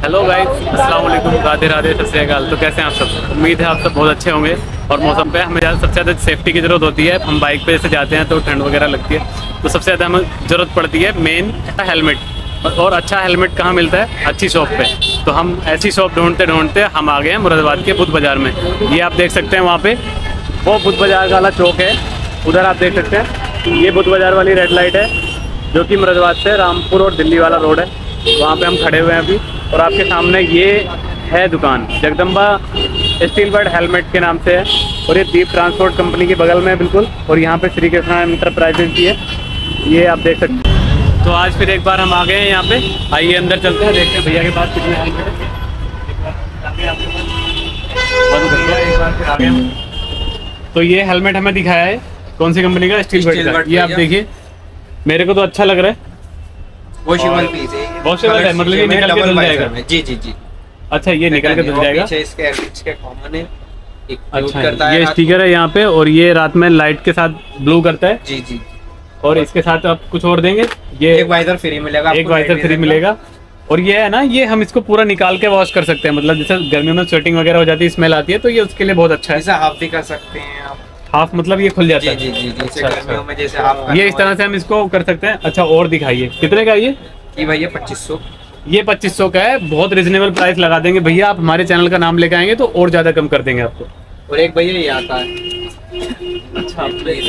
Hello guys, अस्सलाम वालेकुम, राधे राधे, सत श्री अकाल। तो कैसे हैं आप सब? उम्मीद है आप सब बहुत अच्छे होंगे। और मौसम पे हमें सबसे ज़्यादा सेफ्टी की ज़रूरत होती है। हम बाइक पे जैसे जाते हैं तो ठंड वगैरह लगती है, तो सबसे ज़्यादा हमें ज़रूरत पड़ती है मेन हेलमेट। और अच्छा हेलमेट कहाँ मिलता है? अच्छी शॉप पे। तो हम ऐसी शॉप ढूंढते ढूंढते हम आ गए हैं मुरादाबाद के बुद्ध बाज़ार में। ये आप देख सकते हैं, वहाँ पे वो बुद्ध बाज़ार वाला चौक है, उधर आप देख सकते हैं। ये बुद्ध बाज़ार वाली रेड लाइट है जो कि मुरादाबाद से रामपुर और दिल्ली वाला रोड है, वहाँ पे हम खड़े हुए हैं अभी। और आपके सामने ये है दुकान, जगदम्बा स्टील बर्ड हेलमेट के नाम से है। और ये दीप ट्रांसपोर्ट कंपनी के बगल में है बिल्कुल। और यहाँ पे श्री कृष्णा एंटरप्राइजेज की है, ये आप देख सकते हैं। तो आज फिर एक बार हम आ गए हैं यहाँ पे। आइए अंदर चलते हैं, देखते हैं भैया के पास कितने हेलमेट है। तो ये हेलमेट हमें दिखाया है, कौन सी कंपनी का? स्टील बर्ड का। ये आप देखिए, मेरे को तो अच्छा लग रहा है। वॉशेबल पीस है, वॉशेबल है, मतलब ये निकल के धुल जाएगा। जी जी जी। अच्छा, ये निकल के धुल जाएगा। इसके कॉमन है, एक अच्छा करता है, ये स्टिकर है यहाँ पे। और ये रात में लाइट के साथ ब्लू करता है। जी जी। और इसके साथ आप कुछ और देंगे, ये एक वाइजर फ्री मिलेगा, एक वाइजर फ्री मिलेगा। और ये है ना, ये हम इसको पूरा निकाल के वॉश कर सकते हैं। मतलब जैसे गर्मियों में स्वेटिंग वगैरह हो जाती है, स्मेल आती है, तो ये उसके लिए बहुत अच्छा है। जैसे हाफ भी कर सकते हैं आप। हाफ मतलब ये खुल जाता है। जी जी जी। अच्छा, गर्मियों में जैसे हाफ ये इस तरह से हम इसको कर सकते हैं। अच्छा, और दिखाइए कितने का ये? भैया 2500। ये 2500 का है, बहुत रिजनेबल प्राइस लगा देंगे भैया। आप हमारे चैनल का नाम लेके आएंगे तो और ज्यादा कम कर देंगे आपको। और एक भैया ये आता है। अच्छा,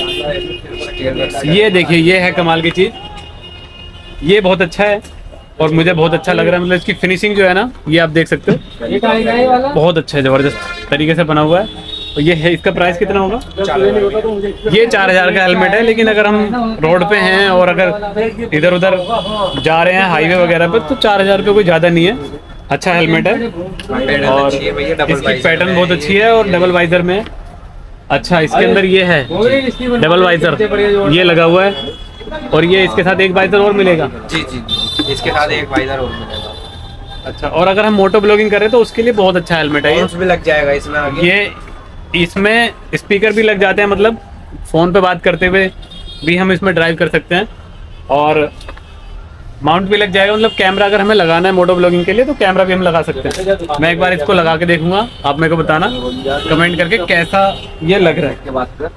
ये देखिए, ये है कमाल की चीज, ये बहुत अच्छा है और मुझे बहुत अच्छा लग रहा है। मतलब इसकी फिनिशिंग जो है ना, ये आप देख सकते हो, बहुत अच्छा है, जबरदस्त तरीके से बना हुआ है। और ये है, इसका प्राइस कितना होगा? ये 4000 का हेलमेट है। लेकिन अगर हम रोड पे हैं और अगर इधर उधर जा रहे हैं हाईवे वगैरह पे, तो 4000 रुपये कोई ज़्यादा नहीं है। अच्छा हेलमेट है और इसकी पैटर्न बहुत अच्छी है और डबल वाइजर में। अच्छा, इसके अंदर ये है डबल वाइजर, ये लगा हुआ है। और ये इसके साथ एक वाइजर और मिलेगा। जी जी, इसके साथ एक वाइजर और मिलेगा। अच्छा, और अगर हम मोटो ब्लॉगिंग करें तो उसके लिए बहुत अच्छा हेलमेट है। भी लग जाएगा इसमें आगे। ये इसमें स्पीकर भी लग जाते हैं, मतलब फ़ोन पे बात करते हुए भी हम इसमें ड्राइव कर सकते हैं। और माउंट भी लग जाएगा, मतलब कैमरा अगर हमें लगाना है मोटो ब्लॉगिंग के लिए तो कैमरा भी हम लगा सकते हैं। मैं एक बार इसको लगा के देखूंगा, आप मेरे को बताना कमेंट करके कैसा ये लग रहा है।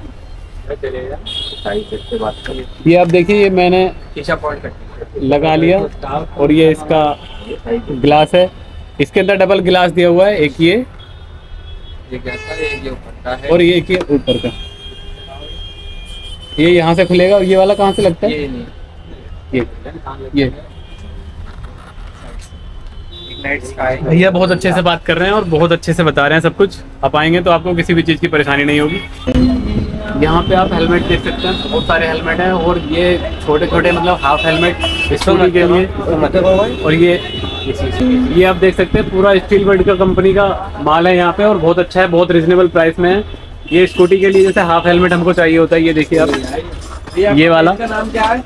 ये आप देखिए, ये मैंने लगा लिया। और ये इसका ग्लास है, इसके अंदर डबल ग्लास दिया हुआ है। एक ये ऊपर का है और ये ऊपर का। ये यहाँ से खुलेगा और ये वाला कहाँ से लगता है? ये भैया बहुत अच्छे से बात कर रहे हैं और बहुत अच्छे से बता रहे हैं सब कुछ। आप आएंगे तो आपको किसी भी चीज़ की परेशानी नहीं होगी। यहाँ पे आप हेलमेट देख सकते हैं, बहुत सारे हेलमेट हैं। और ये छोटे छोटे मतलब हाफ हेलमेट स्कूटी के लिए। और ये आप देख सकते हैं, पूरा स्टील बर्ड का कंपनी का माल है यहाँ पे और बहुत अच्छा है, बहुत रिजनेबल प्राइस में है। ये स्कूटी के लिए जैसे हाफ हेलमेट हमको चाहिए होता है, ये देखिए आप, ये वाला नाम क्या है?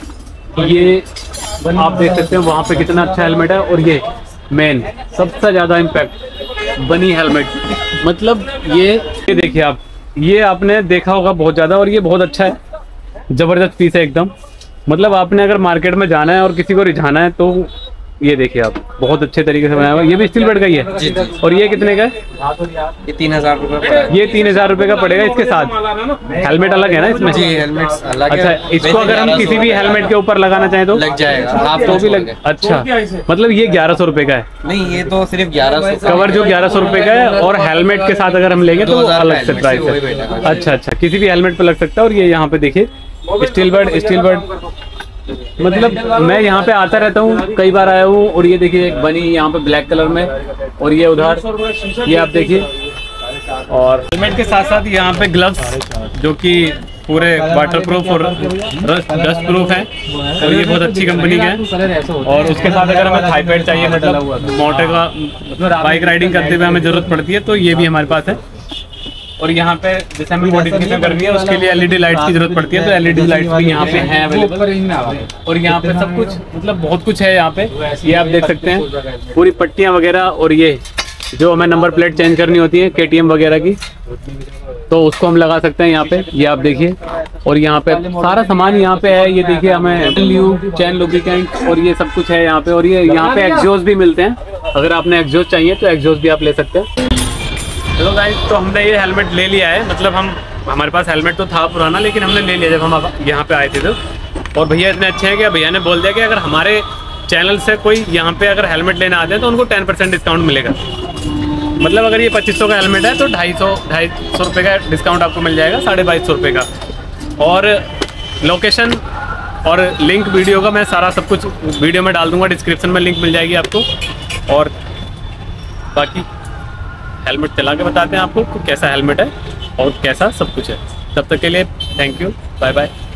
ये आप देख सकते हैं वहाँ पे कितना अच्छा हेलमेट है। और ये मेन सबसे ज़्यादा इम्पैक्ट बनी हेलमेट, मतलब ये देखिए आप, ये आपने देखा होगा बहुत ज़्यादा। और ये बहुत अच्छा है, ज़बरदस्त पीस है एकदम। मतलब आपने अगर मार्केट में जाना है और किसी को रिझाना है तो ये देखिए आप, बहुत अच्छे तरीके से बनाया हुआ। ये भी स्टील बर्ड का ही है। जी। और ये कितने का है? ये 3000 रुपये। ये 3000 रुपये का पड़ेगा। इसके साथ हेलमेट अलग है ना इसमें? जी, हेलमेट अलग है। अच्छा, इसको अगर हम किसी भी हेलमेट के ऊपर लगाना चाहें तो लग जाएगा, आप तो भी लग। अच्छा, मतलब ये 1100 रुपये का है? नहीं, ये तो सिर्फ 1100 कवर जो 1100 रुपये का है। और हेलमेट के साथ अगर हम लेंगे तो अलग से प्राइस है। अच्छा अच्छा, किसी भी हेलमेट पे लग सकता है। और ये यहाँ पे देखिए स्टील बर्ड, मतलब मैं यहाँ पे आता रहता हूँ, कई बार आया हूँ। और ये देखिए एक बनी यहाँ पे ब्लैक कलर में, और ये उधर, ये आप देखिए। और हेलमेट के साथ साथ यहाँ पे ग्लव्स जो कि पूरे वाटर प्रूफ और डस्ट प्रूफ हैं। और ये बहुत अच्छी कंपनी के हैं। और उसके साथ अगर हमें थाई पैड चाहिए, मतलब मोटे का बाइक राइडिंग करते हुए हमें ज़रूरत पड़ती है, तो ये भी हमारे पास है। और यहाँ पे जैसे हमें मॉडिफिकेशन करनी है उसके लिए एलईडी लाइट्स की जरूरत पड़ती है, तो एलईडी लाइट्स भी यहाँ पे हैं अवेलेबल। और यहाँ पे सब कुछ, मतलब बहुत कुछ है यहाँ पे। ये आप देख सकते हैं, पूरी पट्टियाँ वगैरह। और ये जो हमें नंबर प्लेट चेंज करनी होती है KTM वगैरह की, तो उसको हम लगा सकते हैं यहाँ पे। ये आप देखिए, और यहाँ पे सारा सामान यहाँ पे है। ये देखिए, हमें चैन लुब्रिकेंट और ये सब कुछ है यहाँ पे। और ये यहाँ पे एग्जॉस्ट भी मिलते हैं। अगर आपने एग्जॉस्ट चाहिए तो एग्जॉस्ट भी आप ले सकते हैं। चलो गाइस, तो हमने ये हेलमेट ले लिया है, मतलब हमारे पास हेलमेट तो था पुराना, लेकिन हमने ले लिया जब हम यहाँ पे आए थे तो। और भैया इतने अच्छे हैं कि भैया ने बोल दिया कि अगर हमारे चैनल से कोई यहाँ पे अगर हेलमेट लेने आते हैं तो उनको 10% डिस्काउंट मिलेगा। मतलब अगर ये 2500 का हेलमेट है तो 250 रुपये का डिस्काउंट आपको मिल जाएगा, 2250 रुपये का। और लोकेशन और लिंक वीडियो का मैं सारा सब कुछ वीडियो में डाल दूंगा, डिस्क्रिप्शन में लिंक मिल जाएगी आपको। और बाकी हेलमेट चला के बताते हैं आपको कैसा हेलमेट है और कैसा सब कुछ है। तब तक के लिए थैंक यू, बाय बाय।